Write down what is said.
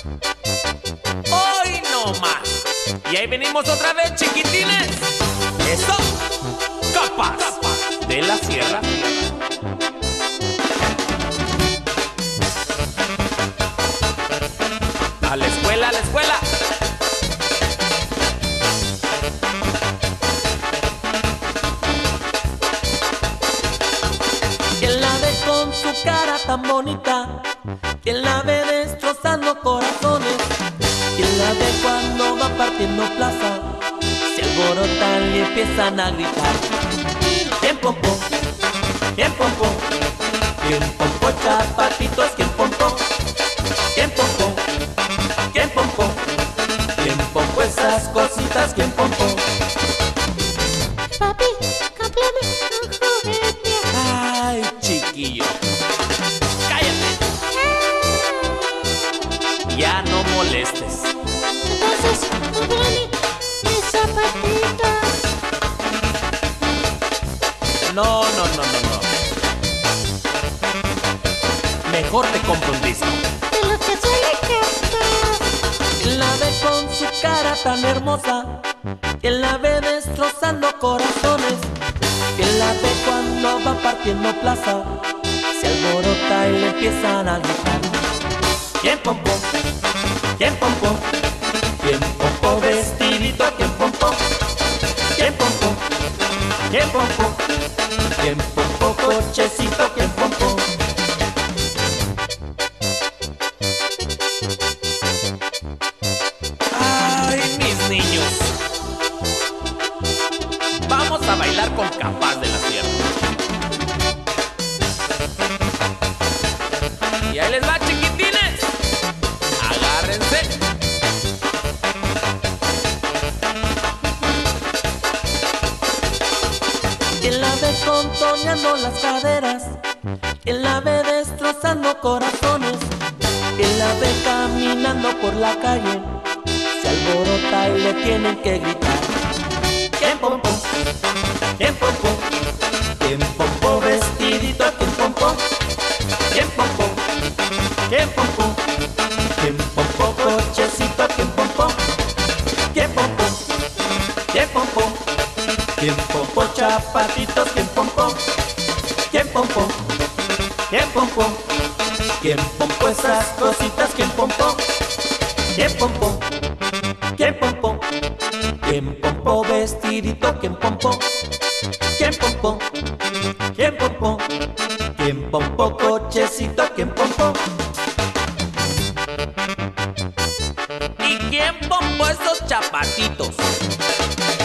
Hoy no más. Y ahí venimos otra vez, chiquitines. Eso, Capas de la Sierra. A la escuela, a la escuela. ¿Quién la ve con su cara tan bonita? ¿Quién la ve destrozando corazones? ¿Quién la ve cuando va partiendo plaza? Se alborotan y empiezan a gritar. ¿Quién pompó? ¿Quién pompó? ¿Quién pompó chapatitos? ¿Quién pompó? ¿Quién pompó? ¿Quién pompó? ¿Quién pompó esas cositas? ¿Quién pompó? Papi, cómprame un juguete. Ay, chiquillo, cállate. Ya no molestes. Entonces, cómprame mis zapatitos. No, no, no, no, no. Mejor te compro un disco. De lo que sale capaz. ¿Quién la ve con su cara tan hermosa? ¿Quién la ve destrozando corazones? ¿Quién la ve cuando va partiendo plaza? Se alborota y le empiezan a gritar. ¿Quién pompó? ¿Quién pompó? ¿Quién pompó vestidito? ¿Quién pompó? ¿Quién pompó? ¿Quién pompó? ¿Quién pompó cochecito? ¿Quién pompó? Ay, mis niños. Vamos a bailar con Capas de la Sierra. Y ahí les va, chiquitines. Agárrense. ¿Quién la ve contoneando las caderas? ¿Quién la ve destrozando corazones? ¿Quién la ve caminando por la calle? Se alborota y le tienen que gritar. ¿Quién pompó? ¿Quién pompó? ¿Quién pompó vestidito? ¿Quién pompó? ¿Quién pompó? ¿Quién pompó? ¿Quién pompó cochecito? ¿Quién pompó? ¿Quién pompó? ¿Quién pompó? ¿Quién pompó chapatitos? ¿Quién pompó? ¿Quién pompó? ¿Quién pompó? ¿Quién pompó esas cositas? ¿Quién pompó? ¿Quién pompó? ¿Quién pompó? ¿Quién pompó vestidito? ¿Quién pompó? ¿Quién pompó? ¿Quién pompó? ¿Quién pompó cochecito? ¿Quién pompó? ¿Y quién pompó esos chapatitos?